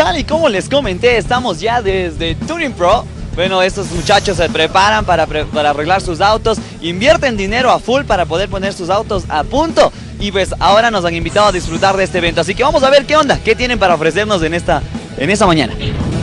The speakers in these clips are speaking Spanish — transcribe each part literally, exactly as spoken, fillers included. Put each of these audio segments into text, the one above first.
Tal y como les comenté, estamos ya desde Tuning Pro. Bueno, estos muchachos se preparan para, pre para arreglar sus autos, invierten dinero a full para poder poner sus autos a punto. Y pues ahora nos han invitado a disfrutar de este evento. Así que vamos a ver qué onda, qué tienen para ofrecernos en esta, en esta mañana.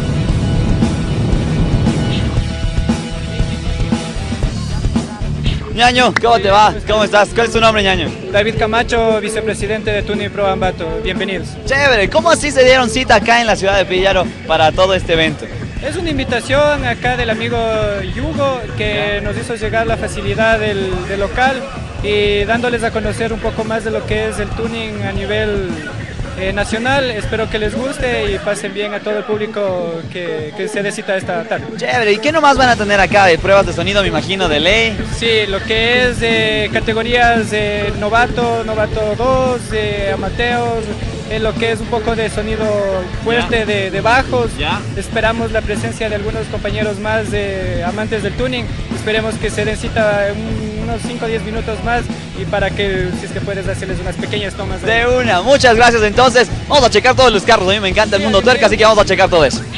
Ñaño, ¿cómo te va? ¿Cómo estás? ¿Cuál es tu nombre, Ñaño? David Camacho, vicepresidente de Tuning Pro Ambato. Bienvenidos. Chévere, ¿cómo así se dieron cita acá en la ciudad de Pillaro para todo este evento? Es una invitación acá del amigo Yugo que nos hizo llegar la facilidad del, del local y dándoles a conocer un poco más de lo que es el tuning a nivel eh, nacional. Espero que les guste y pasen bien a todo el público que, que se dé cita esta tarde. Chévere, ¿y qué nomás van a tener acá? ¿De pruebas de sonido, me imagino, de ley? Sí, lo que es de categorías de novato, novato dos, de amateur, en lo que es un poco de sonido fuerte de, de bajos. Ya. Esperamos la presencia de algunos compañeros más de amantes del tuning. Esperemos que se den cita un, unos cinco o diez minutos más y para que, si es que puedes, hacerles unas pequeñas tomas. De una, muchas gracias. Entonces, vamos a checar todos los carros. A mí me encanta el mundo tuerca, así que vamos a checar todo eso.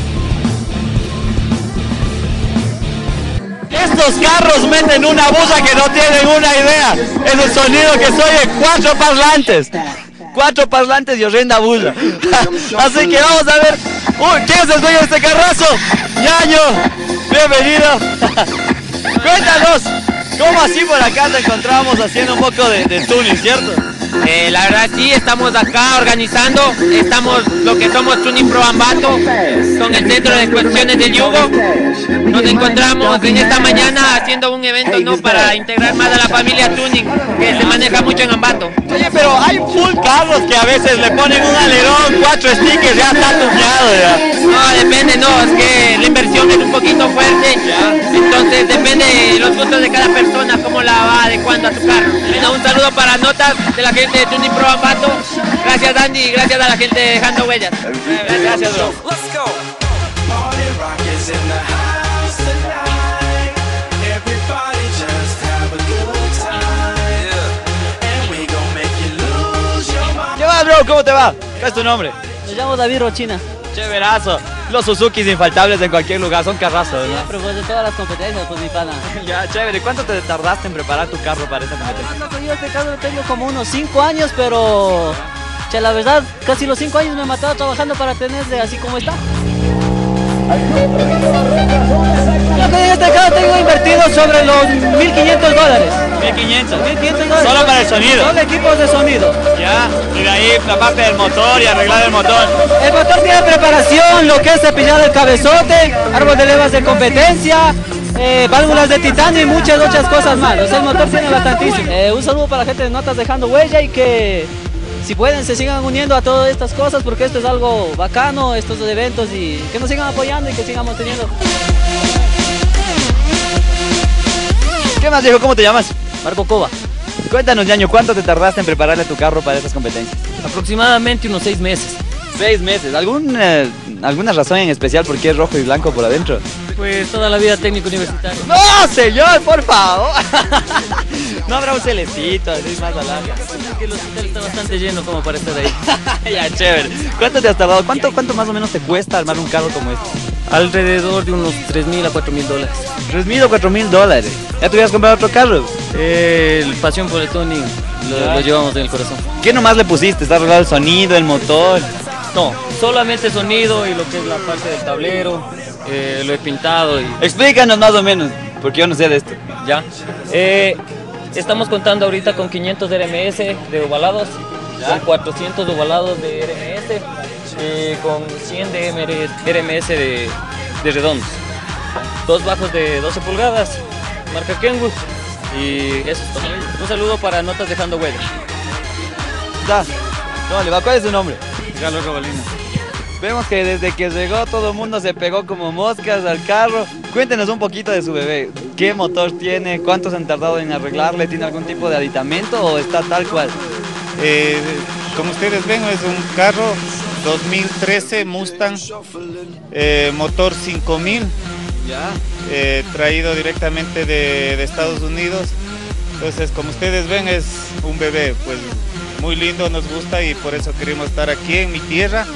Estos carros meten una bulla que no tienen una idea. Es el sonido que se oye, cuatro parlantes. Cuatro parlantes y horrenda bulla. Así que vamos a ver. Uy, ¿quién es el dueño de este carrazo? Ñaño, bienvenido. Cuéntanos, ¿cómo así por acá te encontramos haciendo un poco de, de tuning, cierto? Eh, la verdad sí, estamos acá organizando, estamos lo que somos Tuning Pro Ambato, con el centro de exposiciones del Yugo. Nos encontramos en esta mañana haciendo un evento, ¿no?, para integrar más a la familia Tuning, que se maneja mucho en Ambato. Oye, pero hay full carros que a veces le ponen un alerón, cuatro stickers, ya está tuneado ya. No, depende, no, es que la inversión es un poquito fuerte, entonces depende de los gustos de cada persona, cómo la va adecuando a tu carro. Bueno, un saludo para notas de la gente de Tuning Pro Ambato. Gracias, Andy, y gracias a la gente de Dejando Huellas. Gracias, bro. ¿Qué va, bro? ¿Cómo te va? ¿Cuál es tu nombre? Me llamo David Rochina. Chéverazo. Los Suzukis infaltables en cualquier lugar, son carrazos, ¿no? Ya, pero pues de todas las competencias, pues mi pana. Ya, chévere. ¿Cuánto te tardaste en preparar tu carro para esta competencia? No, no, yo este carro lo tengo como unos cinco años, pero... Che, la verdad, casi los cinco años me he matado trabajando para tenerle así como está. Yo con este carro tengo invertido sobre los mil quinientos dólares. mil quinientos. mil quinientos dólares. Solo para el sonido. Solo equipos de sonido. Ya, y de ahí la parte del motor y arreglar el motor. El motor tiene preparación, lo que es cepillado el cabezote, árbol de levas de competencia, eh, válvulas de titanio y muchas otras cosas más. O sea, el motor tiene bastantísimo. Eh, un saludo para la gente de Notas Dejando Huella y que si pueden se sigan uniendo a todas estas cosas porque esto es algo bacano, estos eventos, y que nos sigan apoyando y que sigamos teniendo. ¿Qué más, Diego? ¿Cómo te llamas? Marco Cova. Cuéntanos, Ñaño, ¿cuánto te tardaste en prepararle tu carro para estas competencias? Aproximadamente unos seis meses. Seis meses. ¿Algún, eh, ¿Alguna razón en especial por qué es rojo y blanco por adentro? Pues toda la vida técnico universitario. ¡No, señor, por favor! No habrá un celestito, así más a larga. Que el hospital está bastante lleno como para estar ahí. Ya, chévere. ¿Cuánto te has tardado? ¿Cuánto, ¿Cuánto más o menos te cuesta armar un carro como este? Alrededor de unos tres mil a cuatro mil dólares. ¿Tres mil o cuatro mil dólares? ¿Ya te hubieras comprado otro carro? El pasión por el tuning lo, lo llevamos en el corazón. ¿Qué nomás le pusiste? ¿Está arreglado el sonido, el motor? No, solamente sonido y lo que es la parte del tablero, eh, lo he pintado y... Explícanos más o menos, porque yo no sé de esto. Ya. Eh, estamos contando ahorita con quinientos de R M S de ovalados, ¿Ya? con cuatrocientos de ovalados de R M S, eh, con cien de R M S de, de redondos. Dos bajos de doce pulgadas, marca Kenwood, y eso es todo. Un saludo para Notas Dejando Huellas. Da. ¿Cómo le va? ¿Cuál es su nombre? Carlos Robalino. Vemos que desde que llegó todo el mundo se pegó como moscas al carro. Cuéntenos un poquito de su bebé. ¿Qué motor tiene? ¿Cuántos han tardado en arreglarle? ¿Tiene algún tipo de aditamento o está tal cual? Eh, como ustedes ven, es un carro dos mil trece Mustang, eh, motor cinco mil, Ya. eh, traído directamente de, de Estados Unidos. Entonces, como ustedes ven, es un bebé, pues muy lindo, nos gusta y por eso queremos estar aquí en mi tierra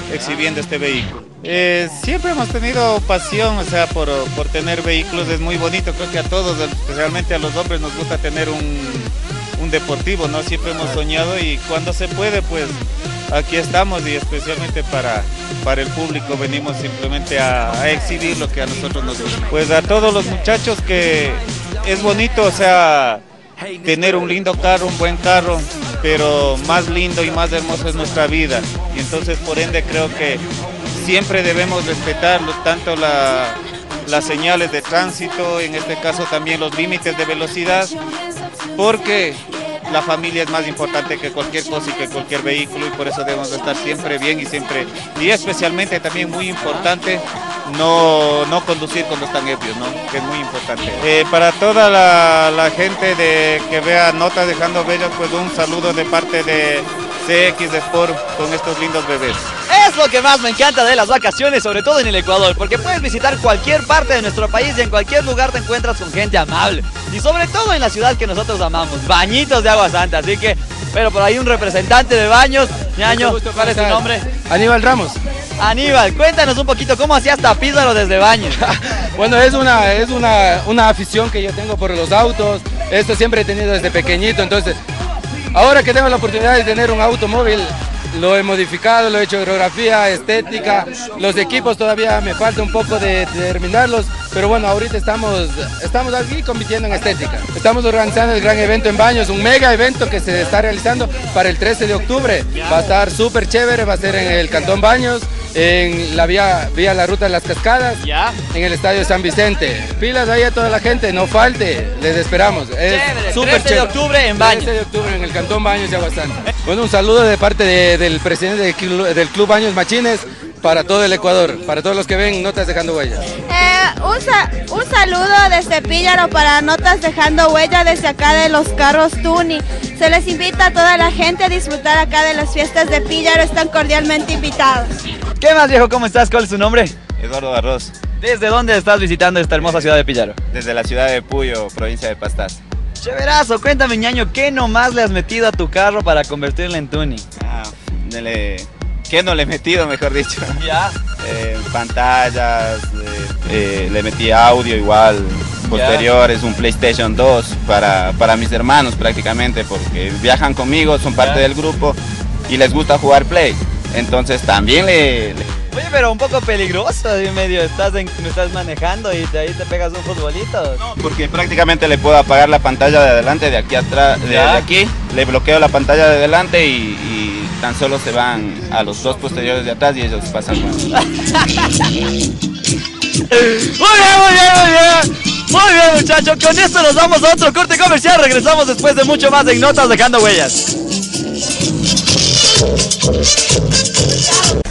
exhibiendo este vehículo. Eh, siempre hemos tenido pasión, o sea, por, por tener vehículos, es muy bonito, creo que a todos, especialmente a los hombres, nos gusta tener un, un deportivo, ¿no? Siempre hemos soñado y cuando se puede, pues aquí estamos y especialmente para, para el público venimos simplemente a, a exhibir lo que a nosotros nos gusta. Pues a todos los muchachos que es bonito, o sea, tener un lindo carro, un buen carro, pero más lindo y más hermoso es nuestra vida y entonces por ende creo que siempre debemos respetar tanto la, las señales de tránsito, en este caso también los límites de velocidad, porque la familia es más importante que cualquier cosa y que cualquier vehículo y por eso debemos estar siempre bien y siempre, y especialmente también muy importante, no, no conducir cuando están ebrios, ¿no? Que es muy importante. Eh, para toda la, la gente de, que vea Notas Dejando Huellas, pues un saludo de parte de C X Sport con estos lindos bebés. Es lo que más me encanta de las vacaciones, sobre todo en el Ecuador, porque puedes visitar cualquier parte de nuestro país y en cualquier lugar te encuentras con gente amable. Y sobre todo en la ciudad que nosotros amamos, Bañitos de Agua Santa. Así que, pero por ahí un representante de Baños, ñaño, ¿cuál es tu nombre? Aníbal Ramos. Aníbal, cuéntanos un poquito cómo hacías tapízaro desde Baños. Bueno, es una, es una, una afición que yo tengo por los autos, esto siempre he tenido desde pequeñito, entonces ahora que tengo la oportunidad de tener un automóvil, lo he modificado, lo he hecho aerografía, estética, los equipos todavía me falta un poco de, de terminarlos, pero bueno, ahorita estamos, estamos aquí compitiendo en estética. Estamos organizando el gran evento en Baños, un mega evento que se está realizando para el trece de octubre. Va a estar súper chévere, va a ser en el Cantón Baños, en la vía, vía la Ruta de las Cascadas, ¿Ya? En el Estadio San Vicente. Pilas ahí a toda la gente, no falte, les esperamos. Es súper chévere. trece de octubre en Baños. trece de octubre en el Cantón Baños de Agua Santa. Bueno, un saludo de parte de, del presidente del club, del club Baños Machines para todo el Ecuador, para todos los que ven Notas Dejando Huellas. Eh, un, sa un saludo desde Píllaro para Notas Dejando Huellas desde acá de los carros Tuni. Se les invita a toda la gente a disfrutar acá de las fiestas de Píllaro, están cordialmente invitados. ¿Qué más, viejo? ¿Cómo estás? ¿Cuál es tu nombre? Eduardo Barros. ¿Desde dónde estás visitando esta hermosa ciudad de Píllaro? Desde la ciudad de Puyo, provincia de Pastaza. Chéverazo, cuéntame, ñaño, ¿qué nomás le has metido a tu carro para convertirlo en tuning? Ah, le, ¿qué no le he metido, mejor dicho? Ya. Eh, pantallas, eh, eh, le metí audio igual, posterior es un PlayStation dos para, para mis hermanos prácticamente, porque viajan conmigo, son parte ya. del grupo y les gusta jugar Play. Entonces también le... le... Oye, pero un poco peligroso, en medio, estás, en, estás manejando y de ahí te pegas un futbolito. No, porque prácticamente le puedo apagar la pantalla de adelante, de aquí atrás, de, de aquí, le bloqueo la pantalla de adelante y, y tan solo se van a los dos posteriores de atrás y ellos pasan más. Muy bien, muy bien, muy bien. Muy bien, muchachos, con esto nos vamos a otro corte comercial, regresamos después de mucho más en Notas Dejando Huellas.